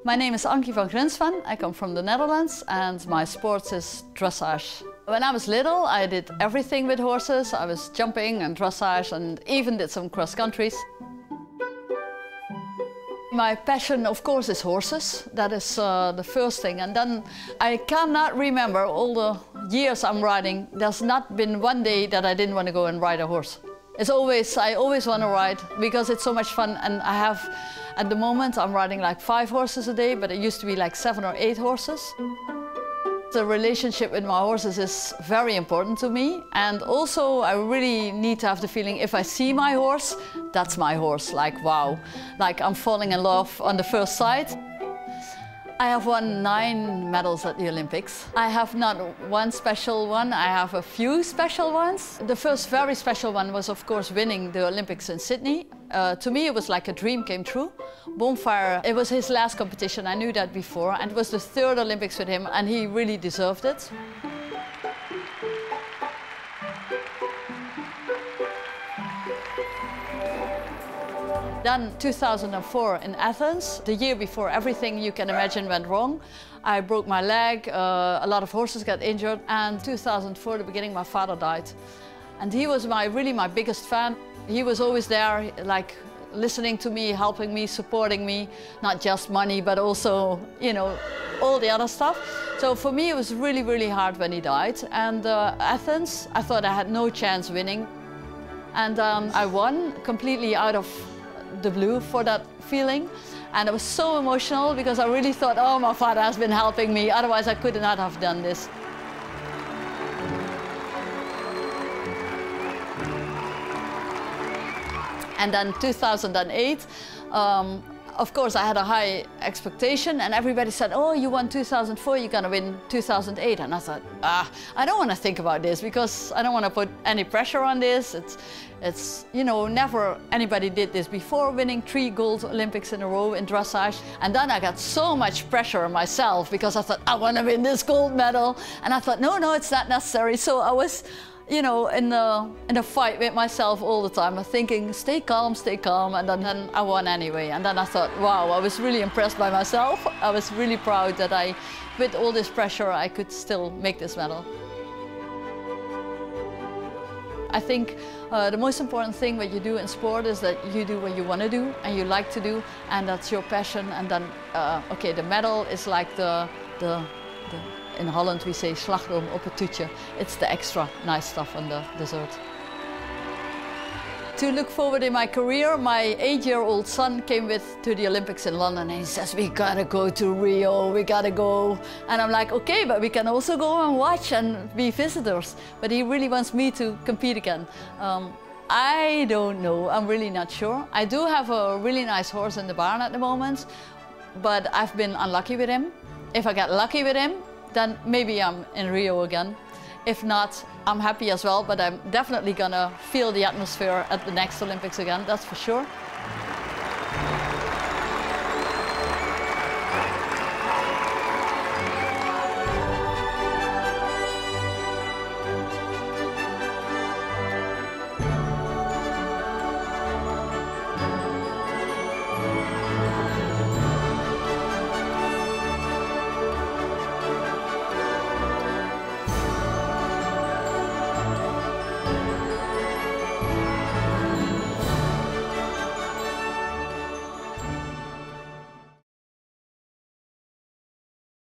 My name is Ankie van Grinsven. I come from the Netherlands and my sport is dressage. When I was little, I did everything with horses. I was jumping and dressage and even did some cross countries. My passion, of course, is horses. That is the first thing. And then I cannot remember all the years I'm riding. There's not been one day that I didn't want to go and ride a horse. I always want to ride because it's so much fun, and I have, at the moment, I'm riding like 5 horses a day, but it used to be like 7 or 8 horses. The relationship with my horses is very important to me, and also I really need to have the feeling if I see my horse, that's my horse, like wow, like I'm falling in love on the first sight. I have won 9 medals at the Olympics. I have not one special one, I have a few special ones. The first very special one was of course winning the Olympics in Sydney. To me it was like a dream came true. Bonfire, it was his last competition, I knew that before, and it was the 3rd Olympics with him and he really deserved it. Then 2004 in Athens, the year before everything you can imagine went wrong. I broke my leg, a lot of horses got injured, and 2004, the beginning, my father died. And he was really my biggest fan. He was always there, like listening to me, helping me, supporting me, not just money, but also, you know, all the other stuff. So for me, it was really, really hard when he died. And Athens, I thought I had no chance winning. And I won completely out of the blue for that feeling, and it was so emotional because I really thought, oh, my father has been helping me, otherwise I could not have done this. And then 2008, of course I had a high expectation and everybody said, oh, you won 2004, you're gonna win 2008. And I thought, I don't want to think about this because I don't want to put any pressure on this. It's, you know, never anybody did this before, winning 3 gold Olympics in a row in dressage. And then I got so much pressure on myself because I thought, I want to win this gold medal. And I thought, no, it's not necessary. So I was, you know, in a fight with myself all the time, thinking, stay calm, and then I won anyway. And then I thought, wow, I was really impressed by myself. I was really proud that with all this pressure, I could still make this medal. I think the most important thing what you do in sport is that you do what you want to do and you like to do, and that's your passion. And then, okay, the medal is like in Holland we say slagroom op het toetje. It's the extra nice stuff on the dessert. To look forward in my career, my 8-year-old son came to the Olympics in London and he says, we gotta go to Rio, we gotta go. And I'm like, okay, but we can also go and watch and be visitors. But he really wants me to compete again. I don't know, I'm really not sure. I do have a really nice horse in the barn at the moment, but I've been unlucky with him. If I get lucky with him, then maybe I'm in Rio again. If not, I'm happy as well, but I'm definitely gonna feel the atmosphere at the next Olympics again, that's for sure.